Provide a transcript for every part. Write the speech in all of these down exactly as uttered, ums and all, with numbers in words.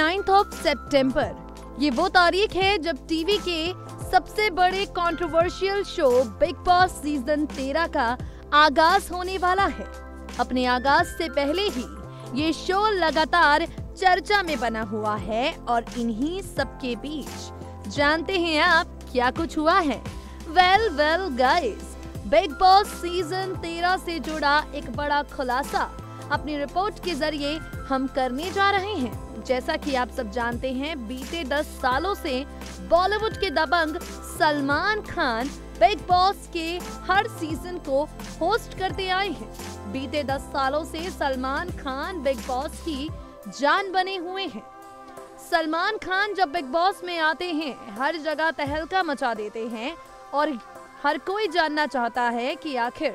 Ninth of सितंबर, ये वो तारीख है जब टीवी के सबसे बड़े controversial show Bigg Boss season तेरह का आगाज होने वाला है। अपने आगाज से पहले ही ये शो लगातार चर्चा में बना हुआ है और इन्हीं सबके बीच जानते हैं आप क्या कुछ हुआ है। Well well guys, Bigg Boss season तेरह से जुड़ा एक बड़ा खुलासा अपनी रिपोर्ट के जरिए हम करने जा रहे हैं। जैसा कि आप सब जानते हैं, बीते दस सालों से बॉलीवुड के दबंग सलमान खान बिग बॉस के हर सीजन को होस्ट करते आए हैं। बीते दस सालों से सलमान खान बिग बॉस की जान बने हुए हैं। सलमान खान जब बिग बॉस में आते हैं, हर जगह तहलका मचा देते हैं और हर कोई जानना चाहता है कि आखिर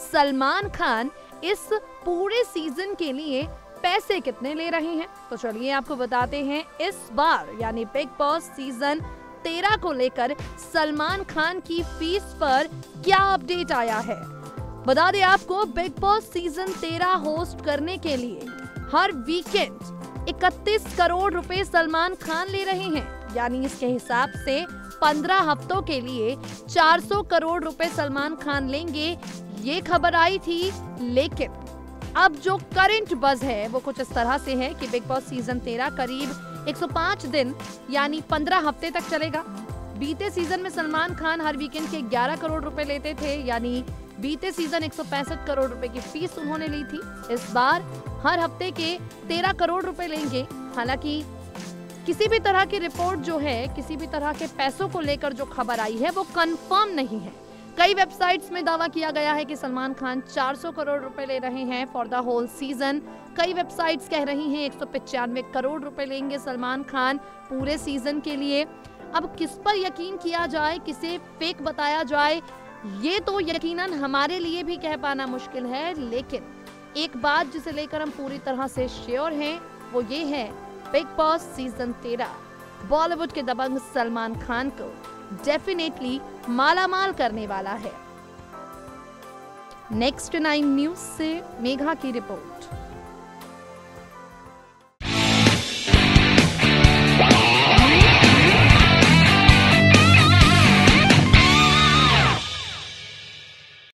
सलमान खान इस पूरे सीजन के लिए पैसे कितने ले रहे हैं। तो चलिए आपको बताते हैं इस बार यानी बिग बॉस सीजन तेरह को लेकर सलमान खान की फीस पर क्या अपडेट आया है। बता दें आपको, बिग बॉस सीजन तेरह होस्ट करने के लिए हर वीकेंड इकतीस करोड़ रुपए सलमान खान ले रहे हैं। यानी इसके हिसाब से पंद्रह हफ्तों के लिए चार सौ करोड़ रुपए सलमान खान लेंगे, ये खबर आई थी। लेकिन अब जो करंट बज़ है वो कुछ इस तरह से है कि बिग बॉस सीजन तेरह करीब एक सौ पाँच दिन यानी पंद्रह हफ्ते तक चलेगा। बीते सीजन में सलमान खान हर वीकेंड के ग्यारह करोड़ रुपए लेते थे, यानी बीते सीजन एक सौ पैंसठ करोड़ रुपए की फीस उन्होंने ली थी। इस बार हर हफ्ते के तेरह करोड़ रुपए लेंगे। हालांकि किसी भी तरह की रिपोर्ट जो है, किसी भी तरह के पैसों को लेकर जो खबर आई है वो कंफर्म नहीं है। कई वेबसाइट्स में दावा किया गया है कि सलमान खान चार सौ करोड़ रुपए ले रहे हैं फॉर द होल सीजन। कई वेबसाइट्स कह रही हैं एक सौ पचानवे करोड़ रुपए लेंगे सलमान खान पूरे सीजन के लिए। अब किस पर यकीन किया जाए, किसे फेक बताया जाए, ये तो यकीनन हमारे लिए भी कह पाना मुश्किल है। लेकिन एक बात जिसे लेकर हम पूरी तरह से श्योर हैं वो ये है, बिग बॉस सीजन तेरह बॉलीवुड के दबंग सलमान खान को डेफिनेटली मालामाल करने वाला है। नेक्स्ट नाइन न्यूज से मेघा की रिपोर्ट।